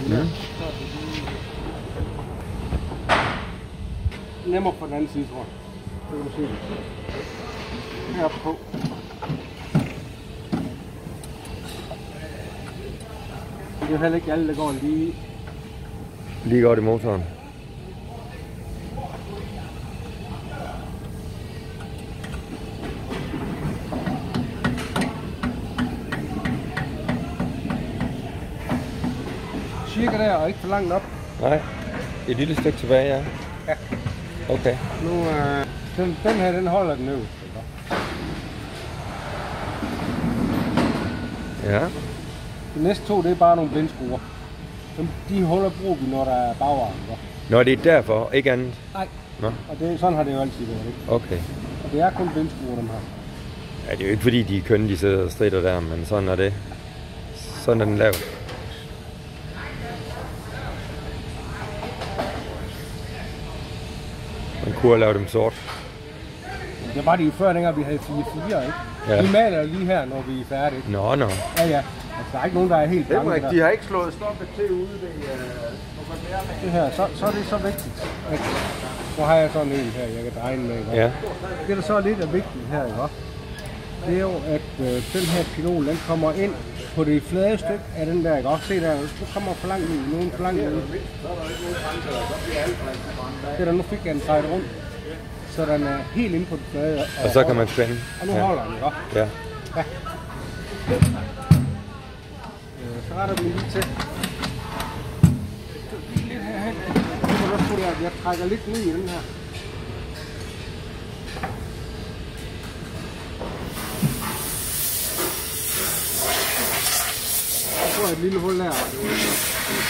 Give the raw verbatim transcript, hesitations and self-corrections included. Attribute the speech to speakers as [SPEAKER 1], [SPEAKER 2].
[SPEAKER 1] Mm. Nemmere på den anden side, tror jeg. Så kan du se det. Heroppe på. Det er jo heller ikke alle, der går lige...
[SPEAKER 2] Lige godt i motoren.
[SPEAKER 1] Cirka der, og ikke for langt op.
[SPEAKER 2] Nej, et lille stykke tilbage, ja.
[SPEAKER 1] Ja.
[SPEAKER 2] Okay.
[SPEAKER 1] Nu, øh, den, den her, den holder den øverst.
[SPEAKER 2] Ja.
[SPEAKER 1] De næste to, det er bare nogle blindskruer. De huller bruger vi, når der er bagarm.
[SPEAKER 2] Nå, det er derfor, ikke andet?
[SPEAKER 1] Nej.
[SPEAKER 2] Nå.
[SPEAKER 1] Og det, sådan har det jo altid været, ikke?
[SPEAKER 2] Okay.
[SPEAKER 1] Og det er kun blindskruer, dem her.
[SPEAKER 2] Ja, det er jo ikke fordi, de er kønne, de sidder og strider der, men sådan er det. Sådan er den lavet. Man kunne have lavet dem sort.
[SPEAKER 1] Det var de før, dengang vi havde fire fire, ikke?
[SPEAKER 2] Ja.
[SPEAKER 1] Vi maler lige her, når vi er færdige.
[SPEAKER 2] Nå, nå.
[SPEAKER 1] Ja, ja. Altså, der er ikke nogen, der er helt blanke der.
[SPEAKER 2] De har ikke slået stoppet til ude ved...
[SPEAKER 1] Det her, så, så er det så vigtigt. At, nu har jeg sådan en her, jeg kan dreje den med, ikke?
[SPEAKER 2] Ja.
[SPEAKER 1] Det, der så er lidt af vigtigt her, ikke? Det er jo, at øh, den her pinol, den kommer ind på det flade stykke af den der, ikke? Se der, nu kommer for langt ud, nogen for langt ud. Det der, nu fik jeg en sejt rundt, så den er helt inde på det flade. Og,
[SPEAKER 2] og så kan man spænde.
[SPEAKER 1] Og nu ja. holder den, ikke?
[SPEAKER 2] Ja.
[SPEAKER 1] Ja. Så retter vi lige til. Lidt herhen. Jeg trækker lidt ned i den her. Så får jeg et lille hul der.